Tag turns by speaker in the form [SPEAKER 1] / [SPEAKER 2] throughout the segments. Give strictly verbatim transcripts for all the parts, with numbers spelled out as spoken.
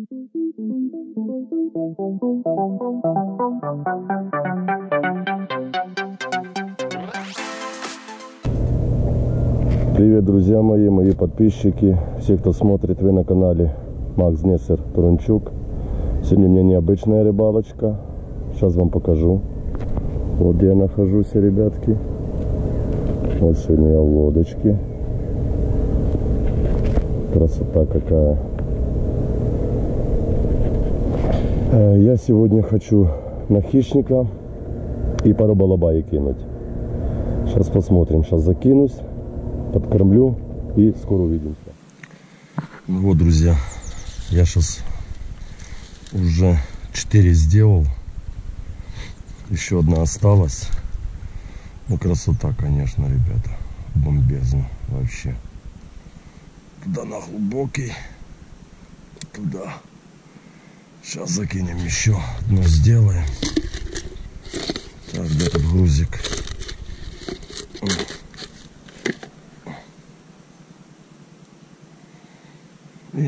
[SPEAKER 1] Привет, друзья мои, мои подписчики, все, кто смотрит, вы на канале Макс Несер Турунчук. Сегодня у меня необычная рыбалочка. Сейчас вам покажу. Вот где я нахожусь, ребятки. Вот сегодня я в лодочке. Красота какая. Я сегодня хочу на хищника и пару балабаи кинуть. Сейчас посмотрим. Сейчас закинусь, подкормлю и скоро увидимся. Ну вот, друзья, я сейчас уже четыре сделал. Еще одна осталась. Ну, красота, конечно, ребята. Бомбезно вообще. Туда на глубокий. Туда. Сейчас закинем еще одно, сделаем. Так, где тут грузик? И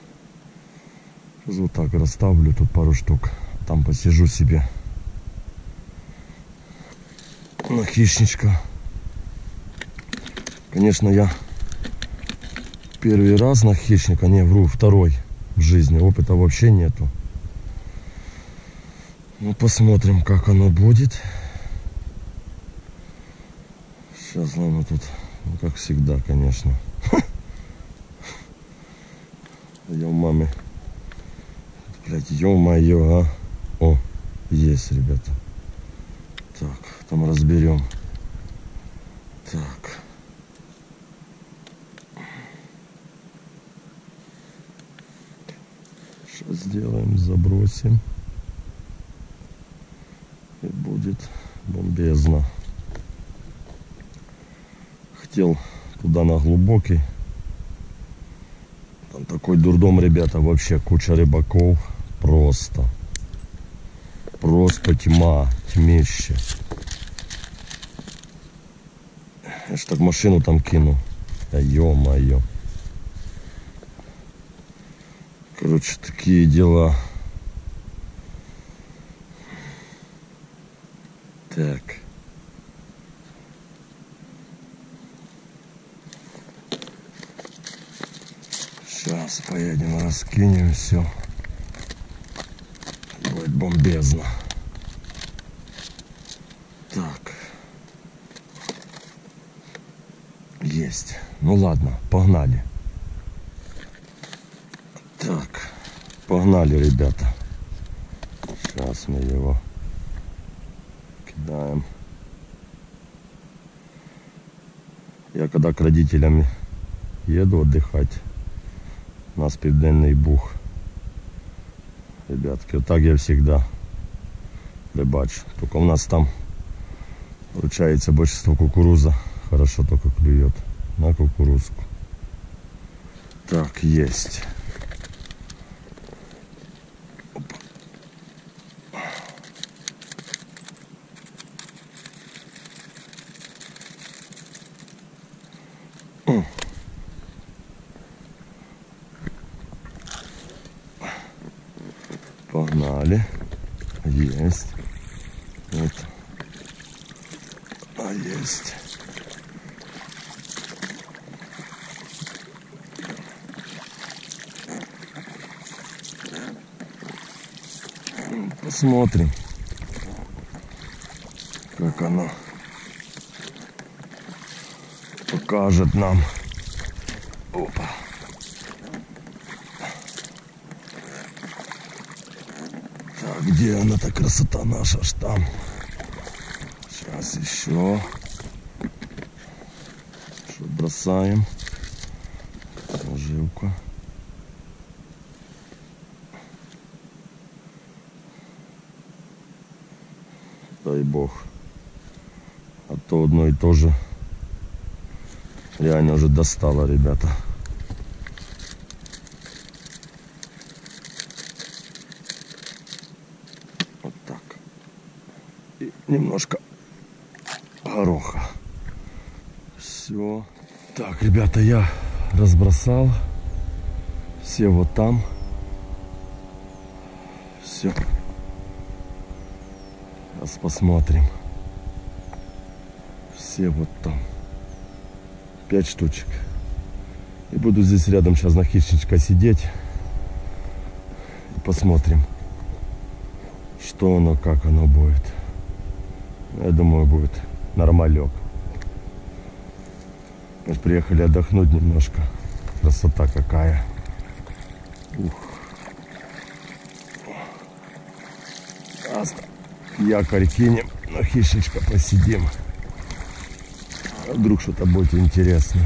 [SPEAKER 1] вот так расставлю тут пару штук. Там посижу себе на хищничка. Конечно, я первый раз на хищника, не вру, второй в жизни. Опыта вообще нету. Ну, посмотрим, как оно будет. Сейчас, ладно, тут, ну, как всегда, конечно. Я у мамы. Блять, ё-моё, а. О, есть, ребята. Так, там разберем. Так. Что сделаем? Забросим. И будет бомбезно. Хотел туда на глубокий. Там такой дурдом, ребята, вообще куча рыбаков. Просто. Просто тьма, тьмище. Я ж так машину там кину. А ё-моё. Короче, такие дела. Так. Сейчас поедем, раскинем все. Будет бомбезно. Так. Есть. Ну ладно, погнали. Так. Погнали, ребята. Сейчас мы его кидаем. Я когда к родителям еду отдыхать, у нас Південний Буг. Ребятки, вот так я всегда рыбачу. Только у нас там получается большинство кукуруза. Хорошо только клюет на кукурузку. Так, есть. Опа. О. Погнали. Есть. Вот. А есть. Посмотрим, как оно покажет нам. Опа. Так, где она-то, красота наша ж там? Сейчас еще. Что бросаем? Наживка. Дай бог. А то одно и то же реально уже достало, ребята. Вот так. И немножко гороха. Все. Так, ребята, я разбросал. Все вот там. все. Сейчас посмотрим. Все вот там. Пять штучек. И буду здесь рядом сейчас на хищничка сидеть. И посмотрим, что оно, как оно будет. Я думаю, будет нормалек. Мы приехали отдохнуть немножко. Красота какая. Ух. Якорь кинем, на хищничка посидим. А вдруг что-то будет интересное.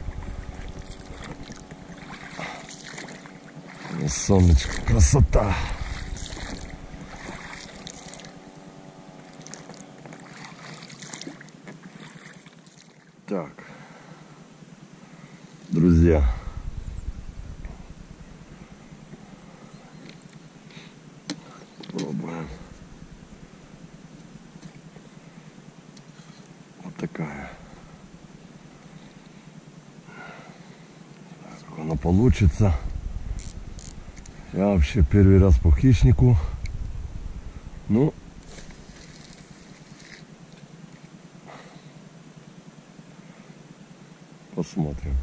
[SPEAKER 1] Солнышко, красота. Так, друзья, пробуем. Вот такая. Так, как оно получится. Я вообще первый раз по хищнику. Ну, посмотрим.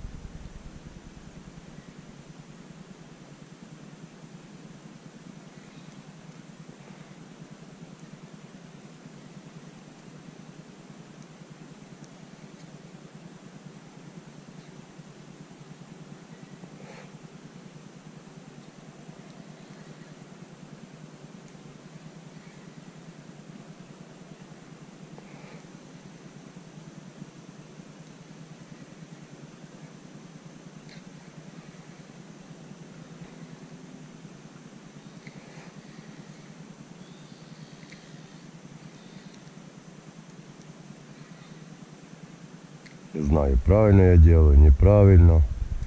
[SPEAKER 1] Не знаю, правильно я делаю, неправильно.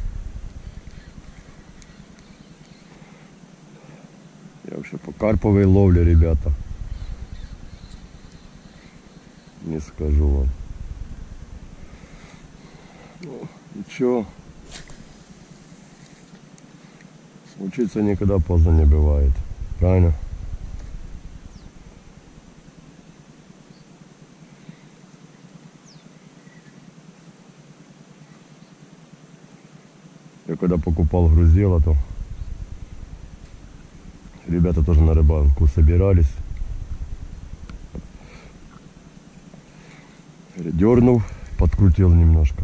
[SPEAKER 1] Я вообще по карповой ловле, ребята. Не скажу вам. Ну, ничего. Учиться никогда поздно не бывает. Правильно? Я когда покупал грузило, то ребята тоже на рыбалку собирались. Дернул, подкрутил немножко.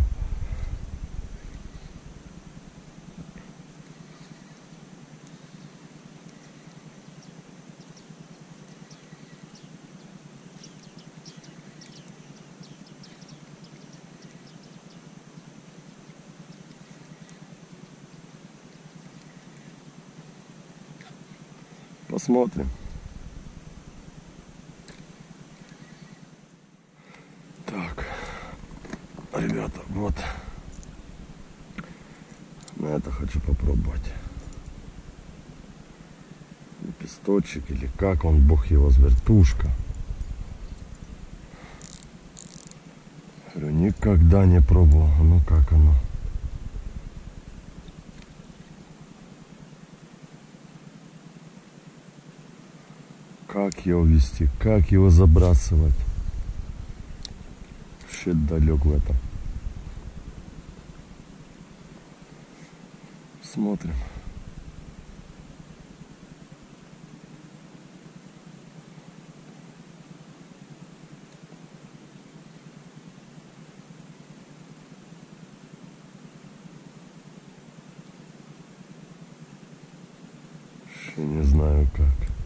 [SPEAKER 1] Посмотрим. Так, ребята, вот на это хочу попробовать. Лепесточек или как он, бог его, вертушка. Говорю, никогда не пробовал. Ну как оно? Как его вести, как его забрасывать. Вообще далек в этом. Смотрим. Вообще не знаю как.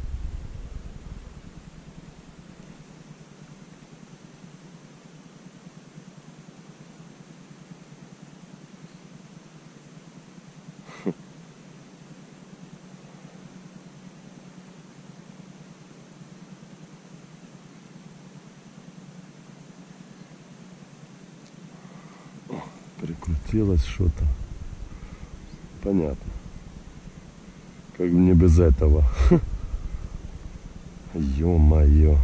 [SPEAKER 1] Прикрутилось что-то. Понятно. Как мне без этого. Ё-моё.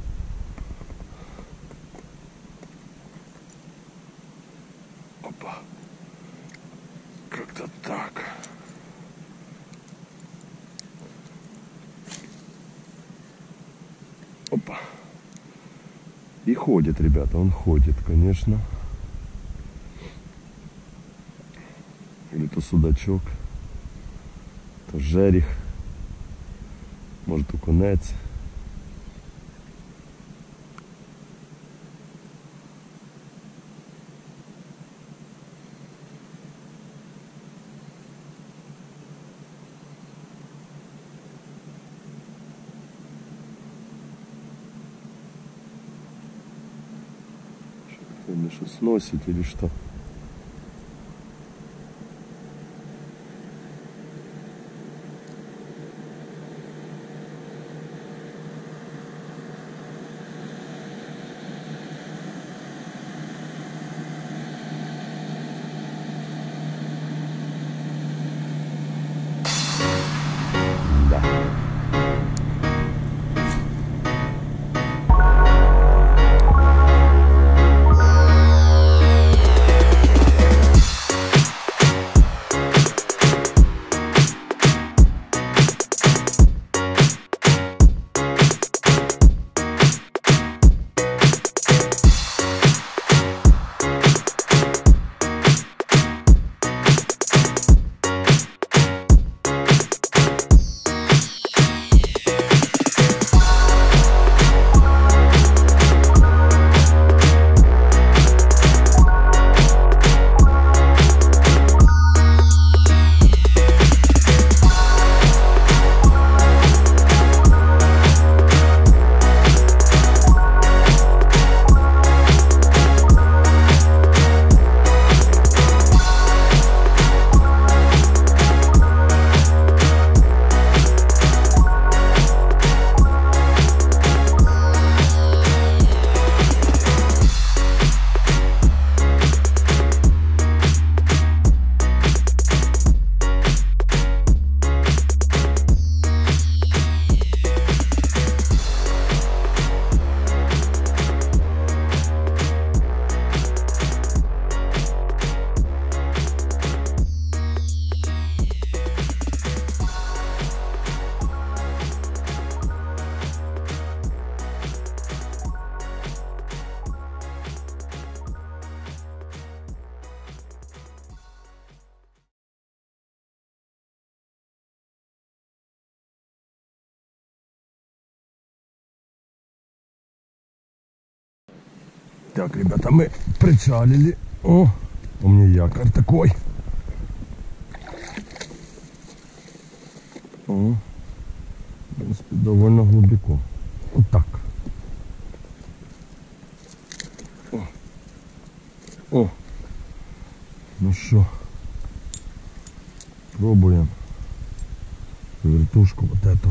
[SPEAKER 1] Опа. Как-то так. Опа. И ходит, ребята, он ходит, конечно. Или то судачок, то жеріх, може то конець. Или что сносит, или что? Так, ребята, мы причалили. О, у меня якорь такой. О, в принципе, довольно глубоко. Вот так. О, О. Ну что, пробуем вертушку вот эту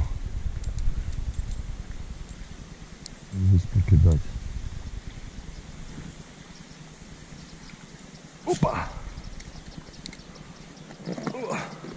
[SPEAKER 1] здесь покидать. Опа! О.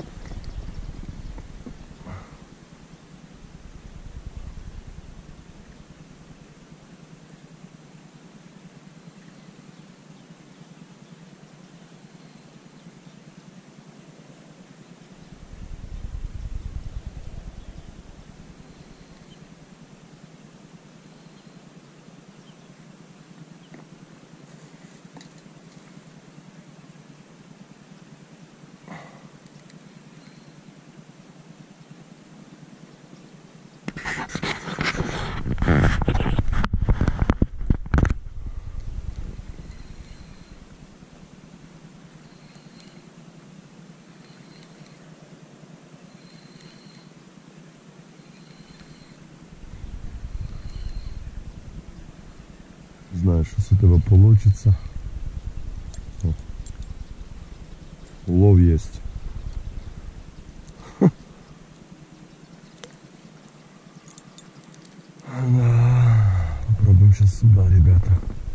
[SPEAKER 1] Знаю, что с этого получится. О, улов есть. Да. Попробуем сейчас сюда, ребята.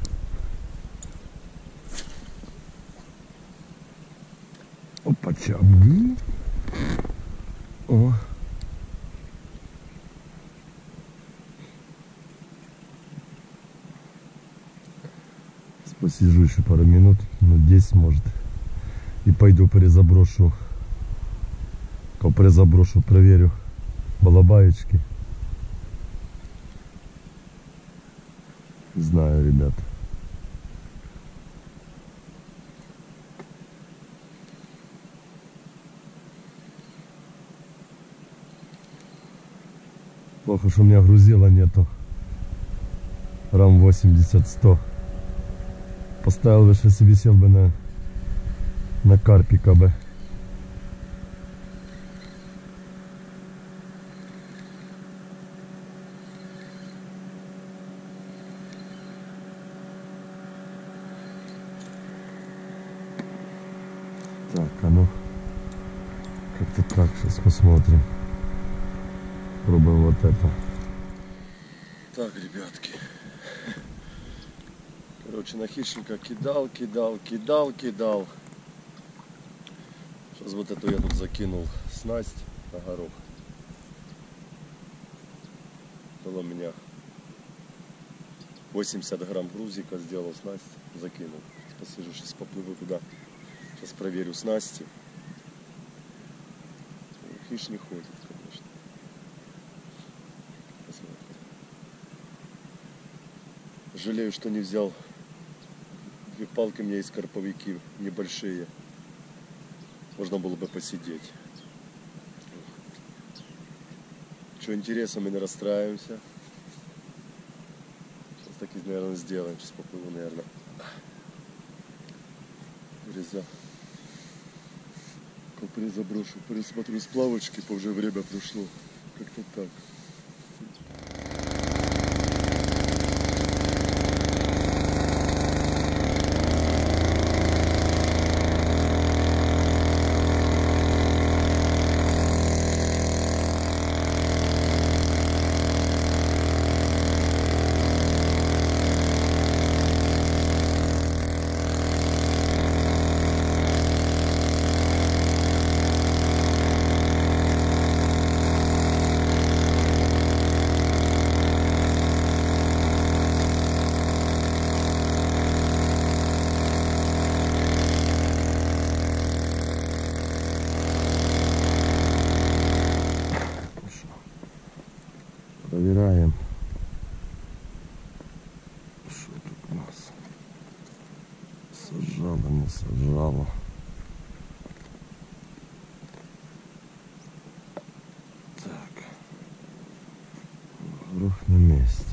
[SPEAKER 1] Опа, чабги. О. Посижу еще пару минут, ну десять может. И пойду перезаброшу. Перезаброшу, проверю балабаечки. Знаю, ребят. Плохо, что у меня грузила нету. Рам восемьдесят сто. Поставил бы, что себе сел бы на, на карпика бы. Так, а ну, как-то так, сейчас посмотрим. Пробуем вот это. Так, ребятки. Короче, на хищника кидал, кидал, кидал, кидал. Сейчас вот эту я тут закинул снасть на горох. Было у меня восемьдесят грамм грузика, сделал снасть, закинул. Посижу, сейчас поплыву туда. Сейчас проверю снасти. Хищ не ходит, конечно. Посмотрим. Жалею, что не взял. Две палки у меня есть, карповики небольшие. Можно было бы посидеть. Что интересно, мы не расстраиваемся. Сейчас так и, наверное, сделаем. Сейчас поплыву, наверное. Реза. Приза брошу, пересмотрю сплавочки, по уже время прошло. Как-то так. Проверяем, что тут у нас сажало, не сажало. Так, горох на месте.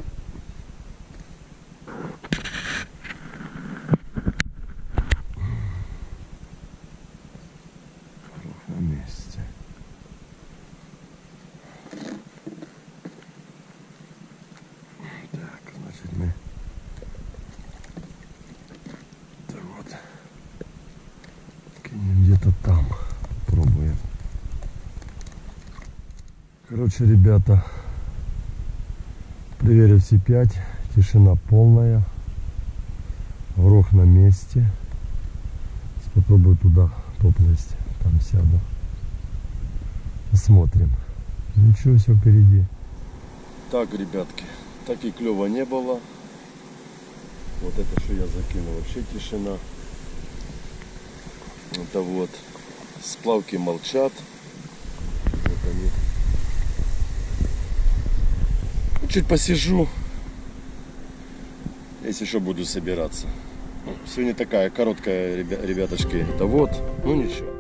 [SPEAKER 1] Горох на месте. Мы да вот кинем где-то там, попробуем. Короче, ребята, проверил все пять, тишина полная, горох на месте. Сейчас попробую туда поплыть, там сяду, посмотрим. Ничего, все впереди. Так, ребятки, так и клёва не было. Вот это, что я закинул, вообще тишина. Это вот сплавки молчат. Вот они. Чуть посижу, если что, буду собираться. Сегодня такая короткая, ребяточки. Это вот, ну ничего.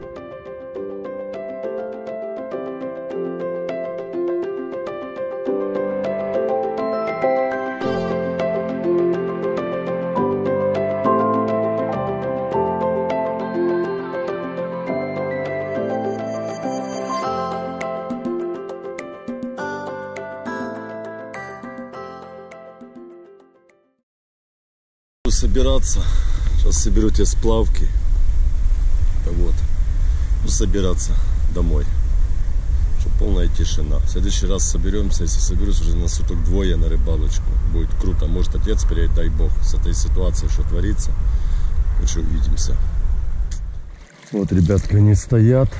[SPEAKER 1] Собираться, сейчас соберу те сплавки, это вот, буду собираться домой, чтобы полная тишина. В следующий раз соберемся, если соберусь уже на суток двое на рыбалочку, будет круто. Может, отец приедет, дай бог, с этой ситуацией, что творится. Лучше увидимся. Вот, ребятки, они стоят,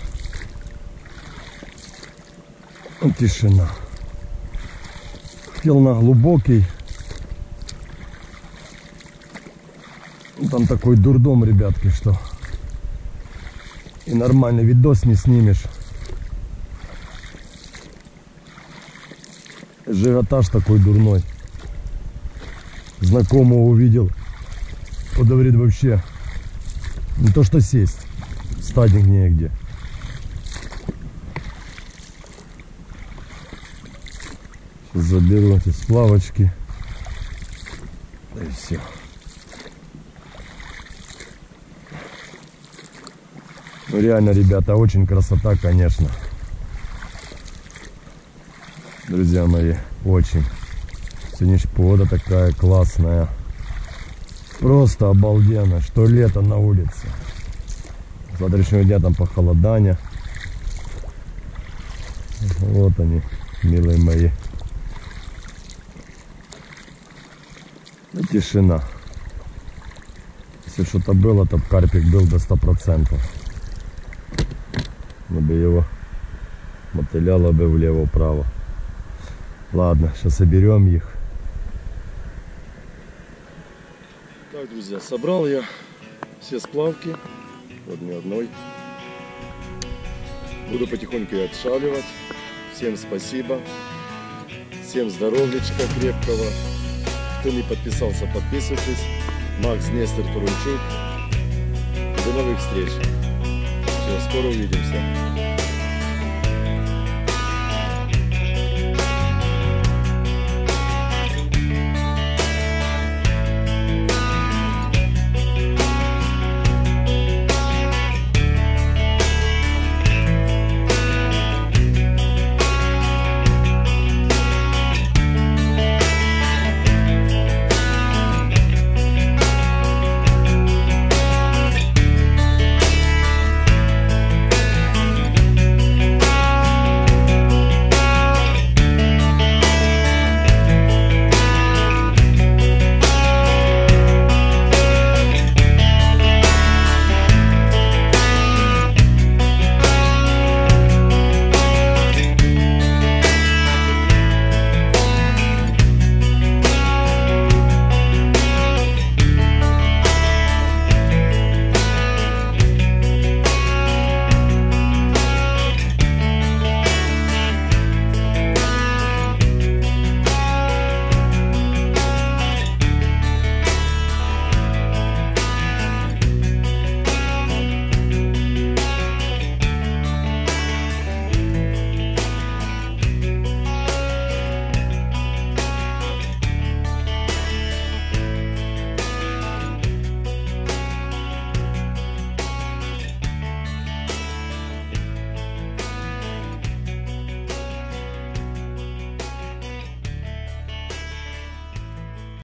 [SPEAKER 1] тишина. Хотел на глубокий. Там такой дурдом, ребятки, что и нормальный видос не снимешь. Ажиотаж такой дурной. знакомого увидел. Он говорит, вообще не то что сесть, стадник негде. Сейчас заберу эти сплавочки. Да и все. Ну реально, ребята, очень красота, конечно. Друзья мои, очень. Сегодня погода такая классная. Просто обалденно, что лето на улице. С завтрашнего дня там похолодание. Вот они, милые мои. И тишина. Если что-то было, то карпик был до ста процентов. Мы бы его мотыляло бы влево-вправо. Ладно, сейчас соберем их. Так, друзья, собрал я все сплавки. Вот ни одной. Буду потихоньку отшаливать. Всем спасибо. Всем здоровьечка крепкого. Кто не подписался, подписывайтесь. Макс Нестор Турунчук. До новых встреч. Все, скоро увидимся.